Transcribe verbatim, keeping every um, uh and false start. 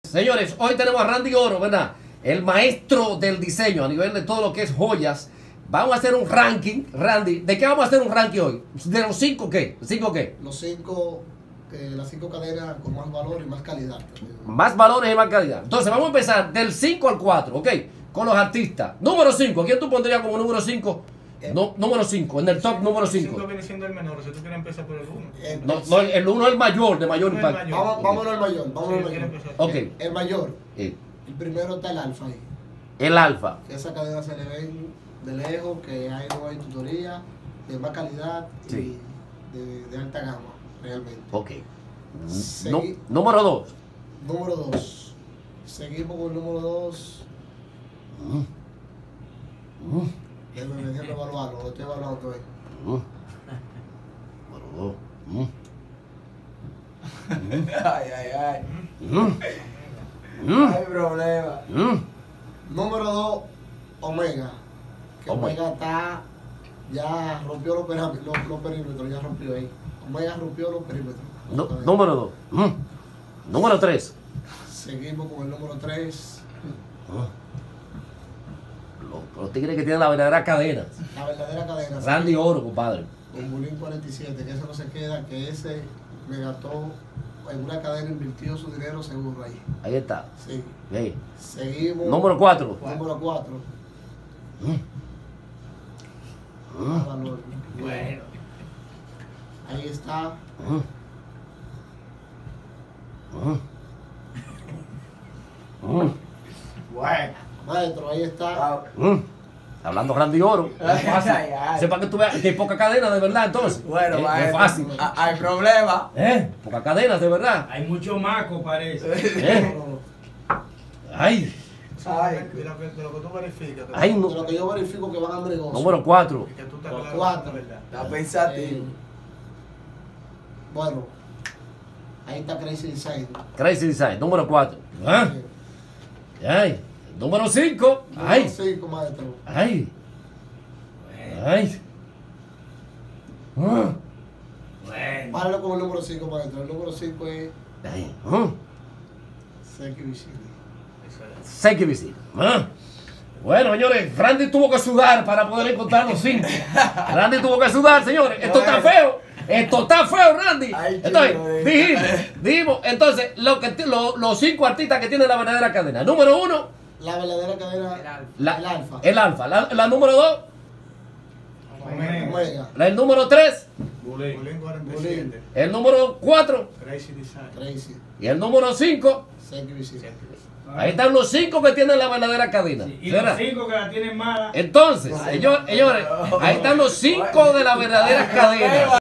Señores, hoy tenemos a Randy Oro, ¿verdad? El maestro del diseño a nivel de todo lo que es joyas. Vamos a hacer un ranking, Randy. ¿De qué vamos a hacer un ranking hoy? ¿De los cinco qué? ¿Cinco qué? Los cinco, eh, las cinco cadenas con más valor y más calidad. Más valores y más calidad. Entonces, vamos a empezar del cinco al cuatro, ¿ok? Con los artistas. Número cinco. ¿Quién tú pondrías como número cinco? Eh, no, número cinco, en el top número cinco. cinco viene siendo el menor, si tú quieres empezar por el uno. Eh, No, no, el uno es el mayor, de mayor No, el impacto. mayor. Vamos, vámonos al mayor. Vámonos Sí, al quiero mayor. empezar. Ok. El, el mayor. Eh, El primero está el alfa ahí. El alfa. Que esa cadena se le ve de lejos, que hay no hay tutoría, de más calidad Sí. y de, de alta gama, realmente. Ok. Segui- No, número dos. Número dos. Seguimos con el número dos. Déjame, déjame evaluarlo, lo estoy evaluando todavía. Número dos. Ay, ay, ay. Mm. Hay problema. Mm. Número dos, Omega. Que Omega. Omega está, ya rompió los, perímetros, los, los perímetros, ya rompió ahí. Omega rompió los perímetros. Nu- número dos. Mm. Número tres. Seguimos con el número tres, Los, los tigres que tienen la verdadera cadena. la verdadera cadena. Randy Oro, compadre. Con Bulín cuarenta y siete, que ese no se queda, que ese me gastó en una cadena, invirtió su dinero seguro ahí. Ahí está. Sí. Ahí. Seguimos. Número cuatro. Número cuatro. Mm. Valor. Bueno. Ahí está. Mm. Mm. Mm. Bueno. Maestro, ahí está. Ah, Mm. Hablando Randy Oro. No es fácil. Ay, ay. Sepa que tú veas que hay poca cadena de verdad entonces. Bueno, Eh, no es maestro. fácil. Ah, Hay problema. ¿Eh? Poca cadena de verdad. Hay mucho maco, parece. ¿Eh? No, no, no. Ay. Ay. De lo que, de lo que tú verificas. que- Ay, De no. lo que yo verifico que van a negocio. Número cuatro. Que tú estás Los claro, cuatro. ¿verdad? Está Eh, pensativo. bueno, ahí está Crazy Design. Crazy Design. Número cuatro. ¿Ah? Eh, Ay. Número cinco. número Ay. cinco, maestro. Ay. Ay. Ah. Bueno. Páralo con el número cinco, maestro. El número cinco es Ay. Ah. Seki Vicini. Eso es. Seki Vicini. Ah. Bueno, señores, Randy tuvo que sudar para poder encontrar los cinco. Randy tuvo que sudar, señores. Esto está feo. Esto está feo, Randy. Ay, Entonces, chulo, eh. dijimos, dijimos, entonces, lo que, lo- los cinco artistas que tienen la verdadera cadena. Número uno, La verdadera cadena, El alfa. la, el alfa. el alfa. La, la número dos, Omega. Omega. la, el número tres, Bulín cuarenta y Bulín. siete. el número cuatro Crazy Design. Crazy. y el número cinco. Seki Vicini. Ahí están los cinco que tienen la verdadera cadena. Y ¿Verdad? los cinco que la tienen mala. Entonces, señor- señores, ahí están los cinco de la verdadera cadena.